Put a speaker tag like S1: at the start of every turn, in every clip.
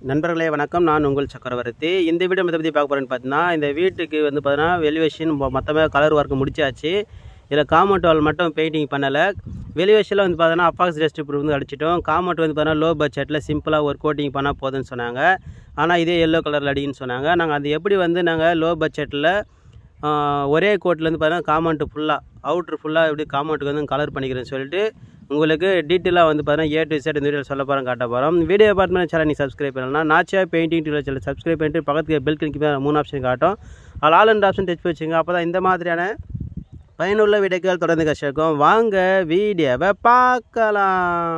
S1: நண்பர்களே வணக்கம். நான் உங்கள் சக்கரவர்த்தி. இந்த வீடியோ பற்றி பார்க்க போகிறேன்னு பார்த்தீங்கன்னா, இந்த வீட்டுக்கு வந்து பார்த்தீங்கன்னா வெலிவேஷன் மொத்தமாக கலர் ஒர்க் முடிச்சாச்சு. இதில் காம்பவுண்ட் வால் மட்டும் பெயிண்டிங் பண்ணலை. வெலிவேஷனில் வந்து பார்த்தீங்கன்னா அப்பாக்ஸ் டஸ்ட் ப்ரூஃப் வந்து அடிச்சிட்டோம். காம்பவுண்ட் வந்து பார்த்தீங்கன்னா லோ பட்ஜெட்டில் சிம்பிளாக ஒரு கோட்டிங் பண்ணால் போதுன்னு சொன்னாங்க. ஆனால் இதே எல்லோ கலரில் அடின்னு சொன்னாங்க. நாங்கள் அது எப்படி வந்து நாங்கள் லோ பட்ஜெட்டில் ஒரே கோட்டில் வந்து பார்த்தீங்கன்னா காம்பவுண்ட் ஃபுல்லாக அவுட்ரு ஃபுல்லாக எப்படி காம்பவுண்டுக்கு வந்து கலர் பண்ணிக்கிறேன்னு சொல்லிட்டு உங்களுக்கு டீட்டெயிலாக வந்து பார்த்தீங்கன்னா ஏ டு Z இந்த வீடியோ சொல்ல போகிறோம், காட்ட போகிறோம். வீடியோ பார்த்து சேனல் நீ சப்ஸ்கிரைப் பண்ணலாம். Nachiya painting tutorial channel subscribe பண்ணிட்டு பக்கத்துக்கு பெல் கிளிக் 3 ஆப்ஷன் காட்டும். அதில் ஆல் அண்ட் ஆப்ஷன் டச் வச்சுங்க. அப்போ தான் இந்த மாதிரியான பயனுள்ள வீடியோக்கள் தொடர்ந்து கஷ்டம். வாங்க வீடியோவை பார்க்கலாம்.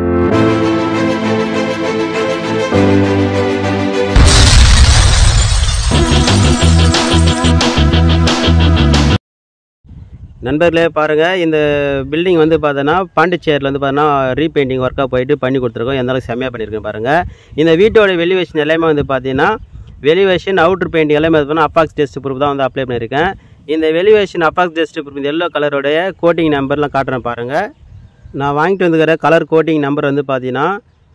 S1: நண்பர்களே பாருங்கள், இந்த பில்டிங் வந்து பார்த்தோன்னா பாண்டிச்சேரியில் வந்து பார்த்தோன்னா ரீபெயிண்டிங் ஒர்க்காக போயிட்டு பண்ணி கொடுத்துருக்கோம். எந்த அளவுக்கு செம்மையாக பண்ணியிருக்கேன் பாருங்கள். இந்த வீட்டோட வெலிவேஷன் எல்லாமே வந்து பார்த்தீங்கன்னா வெலிவேஷன் அவுட்ரு பெயிண்டிங் எல்லாமே வந்து பார்த்தீங்கன்னா அப்பாக்ஸ் டஸ்ட் ப்ரூஃப் தான் வந்து அப்ளை பண்ணியிருக்கேன். இந்த வெலிவேஷன் அப்பாக்ஸ் டஸ்ட் ப்ரூஃப் இந்த எல்லோ கலருடைய கோட்டிங் நம்பர்லாம் காட்டுறேன் பாருங்கள். நான் வாங்கிட்டு வந்துக்கிற கலர் கோட்டிங் நம்பர் வந்து பார்த்தீங்கன்னா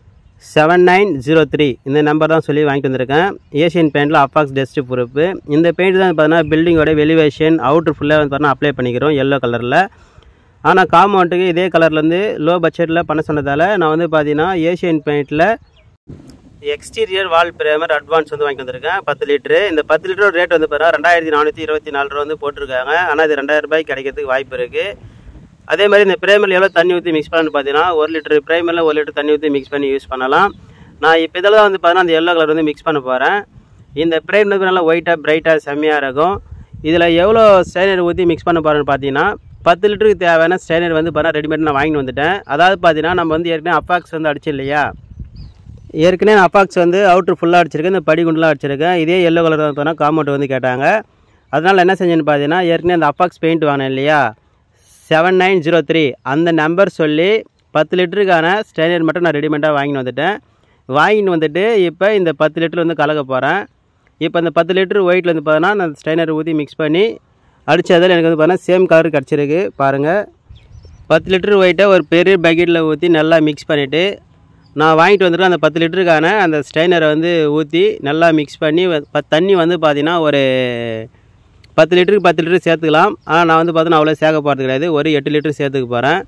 S1: 7903 இந்த நம்பர் தான் சொல்லி வாங்கிட்டு வந்திருக்கேன். ஏஷியன் பெயிண்டில் அப்பாக்ஸ் டஸ்ட் ப்ரூஃப். இந்த பெயிண்ட் தான் பார்த்தீங்கன்னா பில்டிங்கோட வெலிவேஷன் அவுட்ரு ஃபுல்லாக வந்து பார்த்தீங்கன்னா அப்ளை பண்ணிக்கிறோம் எல்லோ கலரில். ஆனால் காம்பவுண்டுக்கு இதே கலர்லேருந்து லோ பட்ஜெட்டில் பண்ண சொன்னதால் நான் வந்து பார்த்தீங்கன்னா ஏஷியன் பெயிண்டில் எக்ஸ்டீரியர் வால் பிரேமர் அட்வான்ஸ் வந்து வாங்கி வந்திருக்கேன் 10 லிட்டரு. இந்த 10 லிட்டர் ரேட் வந்து பார்த்தீங்கன்னா 2424 ரூபா வந்து போட்டிருக்காங்க. ஆனால் இது 2000 ரூபாய்க்கு கிடைக்கிறதுக்கு வாய்ப்பு இருக்குது. அதே மாதிரி இந்த பிரேமரில் எவ்வளோ தண்ணி ஊற்றி மிக்ஸ் பண்ணு பார்த்தீங்கன்னா 1 லிட்டர் பிரேமரில் 1 லிட்டர் தண்ணி ஊற்றி மிக்ஸ் பண்ணி யூஸ் பண்ணலாம். நான் இப்போ இதெல்லாம் வந்து பார்த்தீங்கன்னா அந்த எல்லோ கலர் வந்து மிக்ஸ் பண்ண போகிறேன். இந்த பிரேம் வந்து நல்லா ஒயிட்டாக பிரைட்டாக செம்மையாக இருக்கும். இதில் எவ்வளோ ஸ்ட்ரைனர் ஊற்றி மிக்ஸ் பண்ண போகிறேன்னு பார்த்தீங்கன்னா 10 லிட்டருக்கு தேவையான ஸ்ட்ரைனர் வந்து பார்த்தீங்கன்னா ரெடிமேட் நான் வாங்கிட்டு வந்துட்டேன். அதாவது பார்த்தீங்கன்னா நம்ம வந்து ஏற்கனவே அப்பாக்ஸ் வந்து அடிச்சு இல்லையா, ஏற்கனவே நான் அப்பாக்ஸ் வந்து அவுட்ரு ஃபுல்லாக அடிச்சிருக்கேன், இந்த படிகுண்டெலாம் அடிச்சிருக்கேன். இதே எல்லோ கலர் தான் பார்த்தோன்னா காம்பவுண்ட் வந்து கேட்டாங்க. அதனால் என்ன செஞ்சேன்னு பார்த்தீங்கன்னா ஏற்கனவே அந்த அப்பாக்ஸ் பெயிண்ட் வாங்கினேன் இல்லையா 7903 அந்த நம்பர் சொல்லி 10 லிட்டருக்கான ஸ்ட்ரைனர் மட்டும் நான் ரெடிமேடாக வாங்கிட்டு வந்துட்டு இப்போ இந்த 10 லிட்டர் வந்து கலக்க போகிறேன். இப்போ இந்த 10 லிட்டர் ஒயிட்டில் வந்து பார்த்தீங்கன்னா நான் ஸ்ட்ரைனர் ஊற்றி மிக்ஸ் பண்ணி அடித்ததில் எனக்கு வந்து பார்த்தீங்கன்னா சேம் கலர் கிடச்சிருக்கு பாருங்கள். 10 லிட்டர் ஒயிட்டை ஒரு பெரிய பக்கெட்டில் ஊற்றி நல்லா மிக்ஸ் பண்ணிவிட்டு நான் வாங்கிட்டு வந்துட்டு அந்த 10 லிட்டருக்கான அந்த ஸ்ட்ரைனரை வந்து ஊற்றி நல்லா மிக்ஸ் பண்ணி தண்ணி வந்து பார்த்திங்கன்னா ஒரு 10 லிட்டருக்கு 10 லிட்டர் சேர்த்துக்கலாம். ஆனால் நான் வந்து பார்த்தீங்கன்னா அவ்வளோ சேர்க்க போகிறது கிடையாது, ஒரு 8 லிட்டர் சேர்த்துக்க போகிறேன்.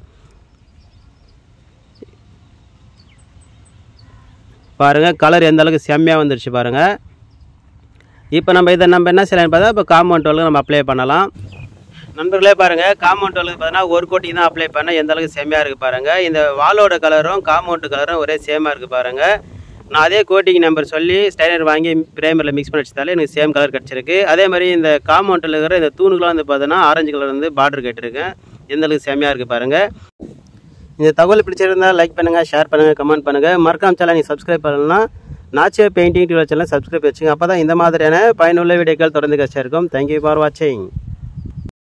S1: பாருங்கள் கலர் எந்த அளவுக்கு செம்மையாக வந்துடுச்சு பாருங்கள். இப்போ நம்ம என்ன செய்யலாம்னு பார்த்தா இப்போ காம்பவுண்ட் வாலுக்கு நம்ம அப்ளை பண்ணலாம். நண்பர்களே பாருங்கள், காம்பவுண்ட் வாலுக்கு பார்த்தீங்கன்னா ஒரு கோட்டிங் தான் அப்ளை பண்ணால் எந்த அளவுக்கு செம்மையாக இருக்குது பாருங்கள். இந்த வாலோட கலரும் காம்பவுண்டு கலரும் ஒரே சேமாக இருக்குது பாருங்கள். நான் அதே கோட்டிங் நம்பர் சொல்லி ஸ்டைனர் வாங்கி பிரேமரில் மிக்ஸ் பண்ணி வச்சதாலே எனக்கு சேம் கலர் கிடச்சிருக்கு. அதே மாதிரி இந்த காம்பவுண்டில் இருக்கிற இந்த தூணுக்கெலாம் வந்து பார்த்தோன்னா ஆரஞ்சு கலர் வந்து பார்டர் கேட்டிருக்கேன். எந்த அளவுக்கு செம்மையாக இருக்குது பாருங்கள். இந்த தகவல் பிடிச்சிருந்தால் லைக் பண்ணுங்கள், ஷேர் பண்ணுங்கள், கமெண்ட் பண்ணுங்கள். மறக்காம சேனல் நீங்கள் சப்ஸ்கிரைப் பண்ணலாம். Nachiya painting tutorial channel subscribe வச்சுங்க. அப்போ தான் இந்த மாதிரியான பயனுள்ள வீடியோக்கள் தொடர்ந்து கஷ்டம் இருக்கும். தேங்க்யூ ஃபார் வாட்சிங்.